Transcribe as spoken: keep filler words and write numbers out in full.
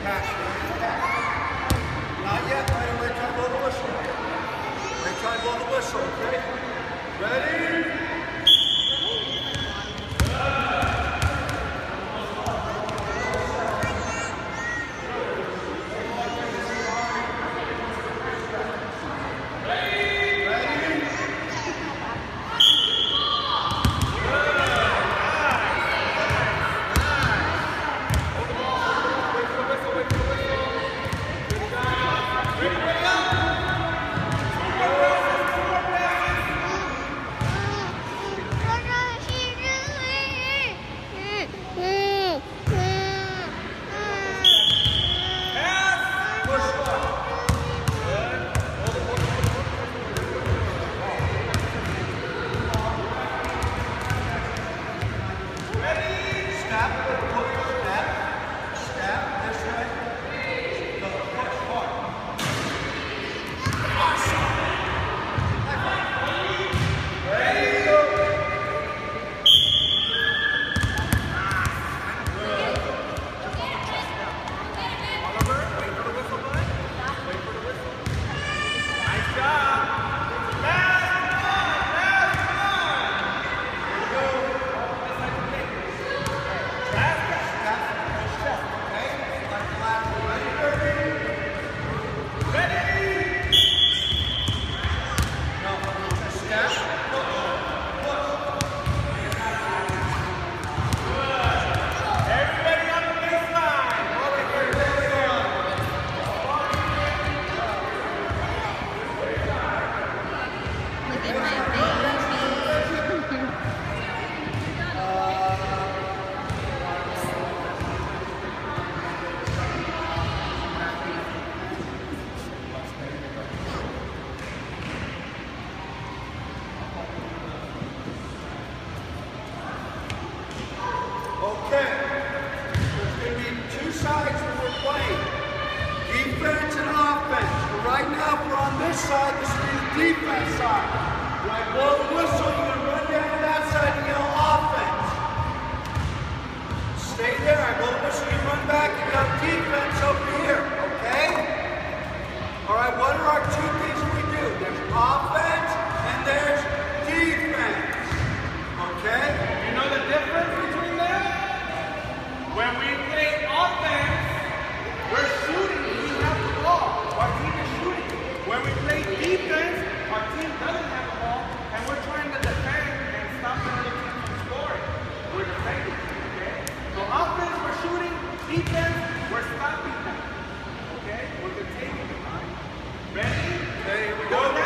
Catch. Catch. Not yet. Right away. Try to blow the whistle. Right, try to blow the whistle. Okay. Ready? Right now, if we're on this side, this is the defense side. When I blow the whistle, you're going to run down to that side and yell offense. Stay there. I blow the whistle, you run back, you got defense over here, okay? All right, what are our two things that we do? There's offense and there's defense, okay? You know the difference between them? When we play offense, we're shooting, we have the ball. Our team is shooting. When we play defense, our team doesn't have the ball, and we're trying to defend and stop the other team from scoring. We're defending, okay? So offense, we're shooting. Defense, we're stopping them. Okay? We're containing them. Ready? Okay, here we go.